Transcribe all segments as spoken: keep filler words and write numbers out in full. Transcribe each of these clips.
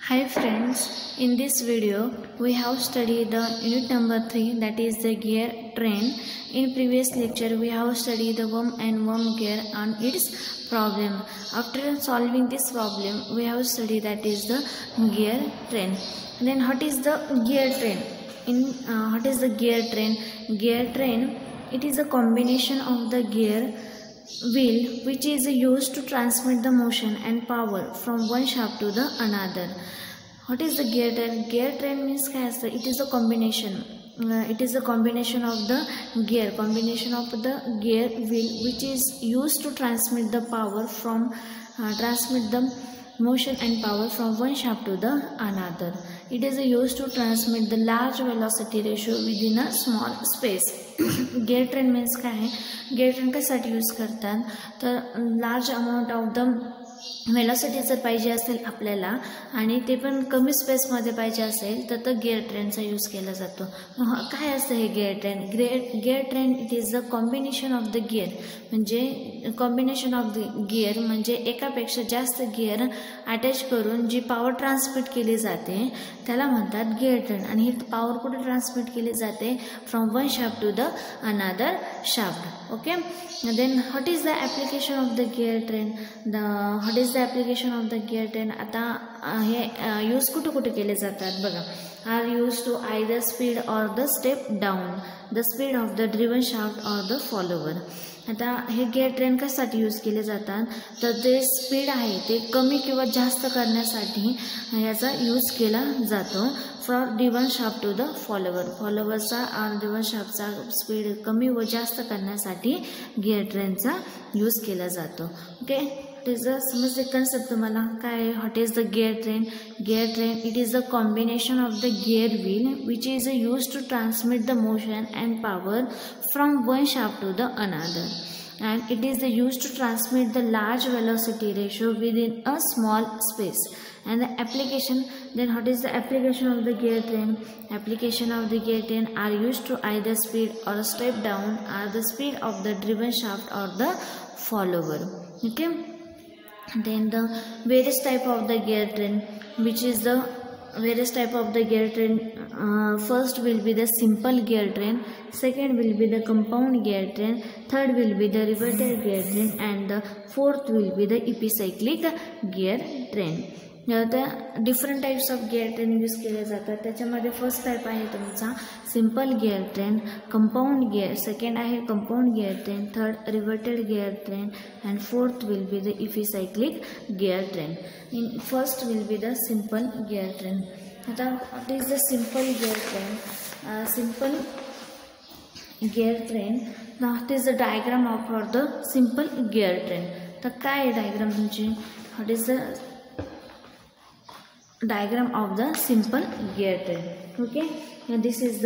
Hi friends, in this video we have studied the unit number three, that is the gear train. In previous lecture we have studied the worm and worm gear and its problem. After solving this problem we have studied that is the gear train. Then what is the gear train? In uh, what is the gear train? Gear train, it is a combination of the gear wheel which is used to transmit the motion and power from one shaft to the another. What is the gear train? Gear train means it is a combination. Uh, it is a combination of the gear, combination of the gear wheel which is used to transmit the power from uh, transmit the motion and power from one shaft to the another. It is used to transmit the large velocity ratio within a small space. Gear train means काय आहे? Gear train कशासाठी use करतात तर large amount of the velocity जर पाहिजे असेल आपल्याला आणि ते पण कमी स्पेसमध्ये पाहिजे असेल तर तर गिअर ट्रेनचा यूज केला जातो. काय असतं हे gear train? Gear gear train it is the combination of the gear, म्हणजे कॉम्बिनेशन ऑफ द गिअर म्हणजे एकापेक्षा जास्त गिअर अटॅच करून जी पॉवर ट्रान्समिट केली जाते त्याला म्हणतात गिअर ट्रेन. आणि ही पॉवर कुठे ट्रान्समिट केली जाते? From one shaft to the another shaft. Okay, then what is the application of the gear train? The what is the application of the gear train? आता हे यूज कुठे कुठे केले जातात बघा. Are use to either speed or the step down the speed of the driven shaft or the follower. आता हे gear train कशासाठी यूज केले जातात तर जे स्पीड आहे ते कमी किंवा जास्त करण्यासाठी याचा यूज केला जातो. From driven shaft to the follower, फॉलोवरचा आणि ड्रिवन शाफ्टचा स्पीड कमी व जास्त करण्यासाठी गिअर ट्रेनचा यूज केला जातो. ओके, त्याचं समजते कन्सेप्ट तुम्हाला काय? What is the gear train? Gear train it is the combination of the gear wheel which is use to transmit the motion and power from one shaft to the another, and it is used to transmit the large velocity ratio within a small space. And the application, then what is the application of the gear train? Application of the gear train are used to either speed or step down or the speed of the driven shaft or the follower. Okay, then the various type of the gear train, which is the various type of the gear train. Uh, first will be the simple gear train, second will be the compound gear train, third will be the reverted gear train, and the fourth will be the epicyclic gear train. त्या different types of gear train use केले जातात. त्याच्यामध्ये first type आहे तुमचा simple gear train, compound gear, second आहे compound gear train, third reverted gear train, and fourth will be the epicyclic gear train. In first will be the simple gear train. आता what is the simple gear train? Simple gear train, what is the diagram of for the simple gear train? तर काय आहे diagram तुमची? What is the diagram of the simple gear train? Okay, and this is the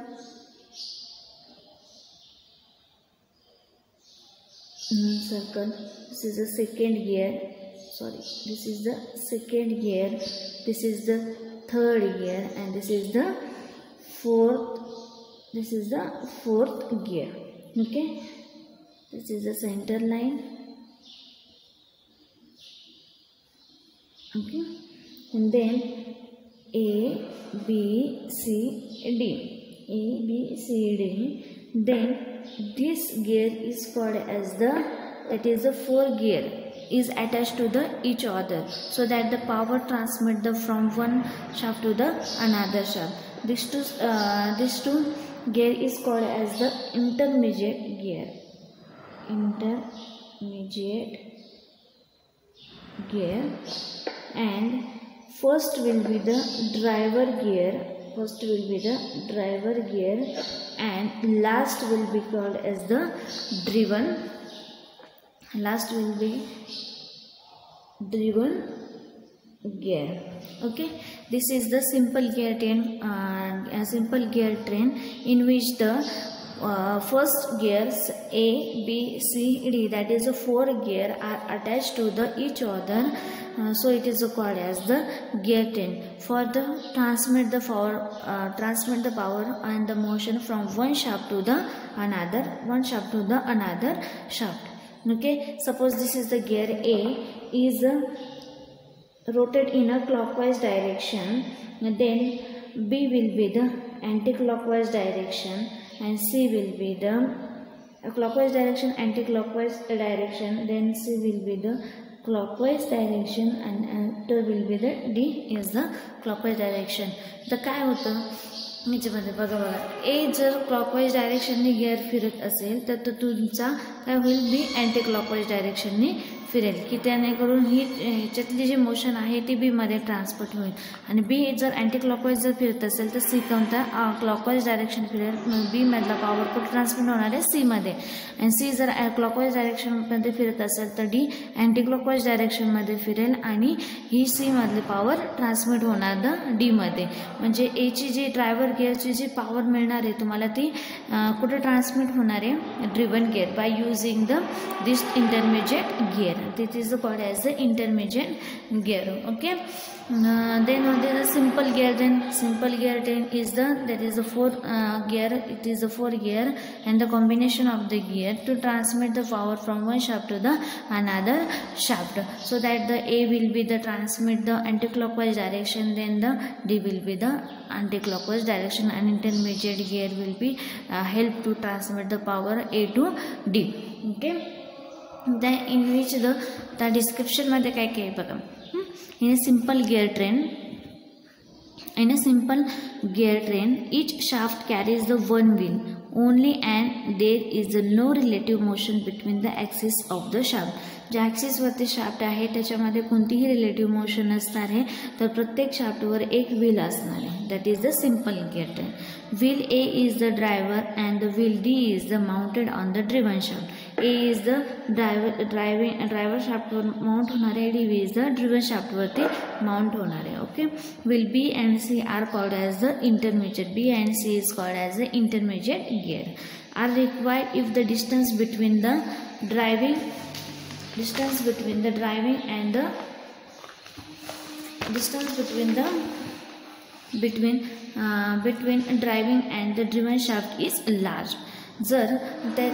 circle. This is the second gear. Sorry, this is the second gear. This is the third gear, and this is the fourth. This is the fourth gear. Okay, this is the center line. Okay. And then A, B, C, D, A, B, C, D. Then this gear is called as the, that is the four gear is attached to the each other so that the power transmit the from one shaft to the another shaft. This two uh, this two gear is called as the intermediate gear. Intermediate gear. And first will be the driver gear, first will be the driver gear, and last will be called as the driven, last will be driven gear. Okay, this is the simple gear train, uh, a simple gear train in which the uh, first gears A, B, C, D, that is the four gear are attached to the each other. Uh, so it is called as the gear train. For the transmit the power, uh, transmit the power and the motion from one shaft to the another, one shaft to the another shaft. Okay, suppose this is the gear A is uh, rotate in a clockwise direction, then B will be the anti-clockwise direction and C will be the clockwise direction, anti-clockwise direction, then C will be the clockwise direction and enter will be the D is the clockwise direction. तर काय होतं याच्यामध्ये बघा बघा ए जर clockwise डायरेक्शनने gear फिरत असेल तर तो तुमचा काय होईल बी अँटी क्लॉकवाईज डायरेक्शनने फिरेल की त्याने करून ही ह्याच्यातली जी मोशन आहे ती बीमध्ये ट्रान्सफर होईल आणि बी जर अँटी क्लॉकवाईज जर फिरत असेल तर सी कोणता क्लॉकवाईज डायरेक्शन फिरेल मग बीमधला पॉवर कुठे ट्रान्सफर होणार आहे सीमध्ये आणि सी जर क्लॉकवाईज डायरेक्शनमध्ये फिरत असेल तर डी अँटी क्लॉकवाईज डायरेक्शनमध्ये फिरेल आणि ही सीमधली पॉवर ट्रान्समिट होणार द डीमध्ये म्हणजे एची जी ड्रायव्हर गिअरची जी पॉवर मिळणार आहे तुम्हाला ती कुठे ट्रान्समिट होणार आहे driven gear by using the this intermediate gear. This is called as the intermediate gear. Okay. Uh, then what is the simple gear? Then simple gear then is the that is the four uh, gear. It is the four gear and the combination of the gear to transmit the power from one shaft to the another shaft. So that the A will be the transmit the anti-clockwise direction. Then the D will be the anti-clockwise direction and intermediate gear will be uh, help to transmit the power A to D. Okay. The in which the the description मध्ये काय काय बघा in a simple gear train in a simple gear train each shaft carries the one wheel only and there is no relative motion between the axis of the shaft. ज्या ॲक्सिसवरती shaft आहे त्याच्यामध्ये कोणतीही relative motion नसणार आहे तर प्रत्येक शाफ्टवर एक wheel असणार आहे. That is the simple gear train. Wheel A is the driver and the wheel D is the mounted on the driven shaft. A is the driver driving driver शाफ्टवर माउंट होणार आहे. डी इज द ड्रिव्हन शाफ्टवरती mount होणार आहे. Okay. Wheel B and C are called as the intermediate. B and C is called as the intermediate gear are required if the distance between the driving distance between the driving and the distance between the between uh, between driving and the driven shaft is large. जर ते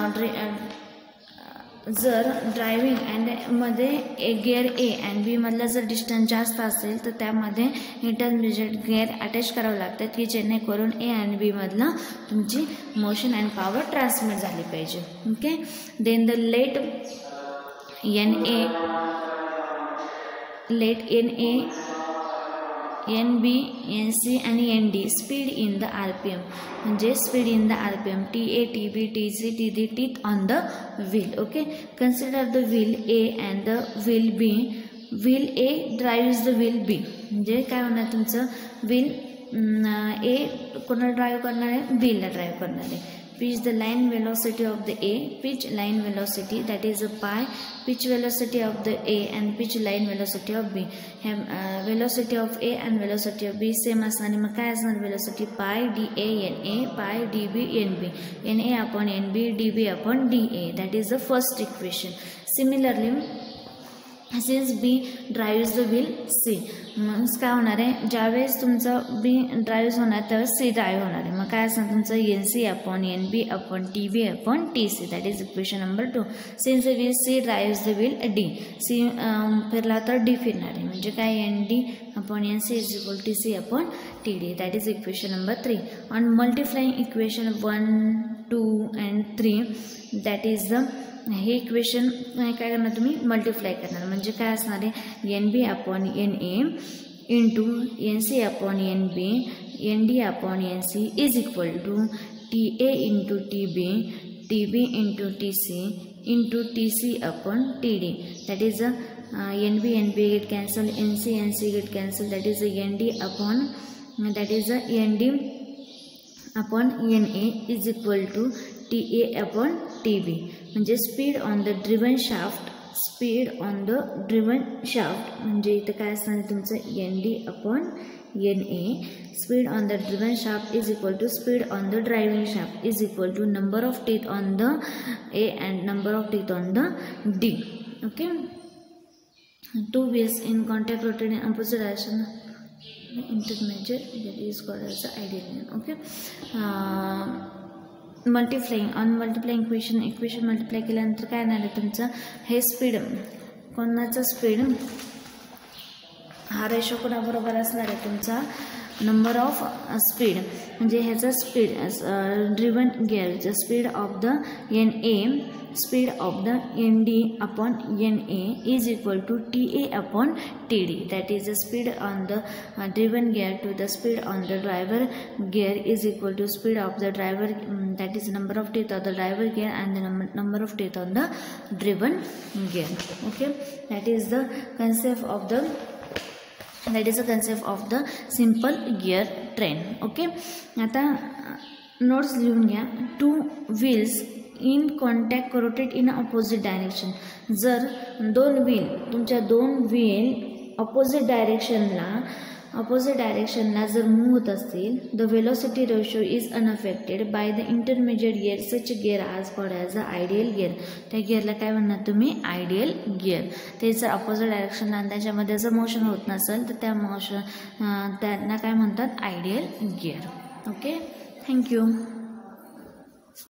जर driving and मध्ये gear A and B मधला जर distance जास्त असेल तर त्यामध्ये इंटरमिजिएट गिअर अटॅच करावं लागतात की जेणेकरून ए अँड बी मधला तुमची मोशन अँड पॉवर ट्रान्समिट झाली पाहिजे. Okay. Then the let N A let N A N B N C आणि N D speed in the R P M म्हणजे speed in the R P M T A T B T C T D teeth on the wheel. Okay. Consider the wheel A and the wheel B. Wheel A drives the wheel B म्हणजे काय होणार तुमचं wheel ए कोणाला drive करणार आहे बीला drive करणार आहे. Pitch the line velocity of the A, pitch line velocity that is a pi, pitch velocity of the A and pitch line velocity of B. Have uh, velocity of A and velocity of B same असणार मग काय असणार velocity pi d A n A pi d B n B n A upon n B d B upon d A. That is the first equation. Similarly, since B drives the wheel C मग काय होणार आहे ज्यावेळेस तुमचं B drive होणार त्यावेळेस C drive होणार आहे. मग काय असणार तुमचं N C upon N B upon T B upon T C. That is equation number two. Since the wheel C drives the wheel D C फिरला तर डी फिरणार आहे म्हणजे काय N D upon N C is equal T C upon T D. That is equation number three. On multiplying equation one two and three that is the हे equation काय करणार तुम्ही मल्टिप्लाय करणार म्हणजे काय असणार आहे N B upon N A into N C upon N B N D upon N C is equal to T A into T B T B into T C into T C upon T D. That is N B N B get cancel N C N C get cancel that is N D upon that is N D upon N A is equal to T A upon T B म्हणजे speed on the driven shaft speed on the driven shaft म्हणजे इथं काय असणार तुमचं N D upon N A. Speed on the driven shaft is equal to speed on the driving shaft is equal to number of teeth on the A and number of teeth on the D. Okay. Two wheels in contact rotated in opposite direction intermediate that is called as the ideal line. Okay. uh, multiplying on multiplying equation equation multiply केल्यानंतर काय येणार आहे तुमचं हे speed कोणाचं speed हा ratio कोणाबरोबर असणार आहे तुमचा नंबर ऑफ स्पीड म्हणजे ह्याचा स्पीड ड्रिवन गिअरचा speed of the N A speed of the N D upon N A is equal to T A upon T D. That is the speed on the uh, driven gear to the speed on the driver gear is equal to speed of the driver, um, that is number of teeth of the driver gear and the number, number of teeth on the driven gear. Okay, that is the concept of the that is the concept of the simple gear train. Okay, आता notes लिहून घ्या. Two wheels in contact rotate in opposite direction. जर दोन wheel तुमच्या दोन wheel opposite डायरेक्शनला opposite डायरेक्शनला जर मूव्ह होत असतील the velocity ratio is unaffected by the intermediate gear such gear are called as a ideal gear. त्या गिअरला काय म्हणणार तुम्ही आयडियल गिअर. ते जर अपोजिट डायरेक्शनला आणि त्याच्यामध्ये जर मोशन होत नसेल तर त्या मोशन त्यांना काय म्हणतात आयडियल गिअर. Okay, thank you.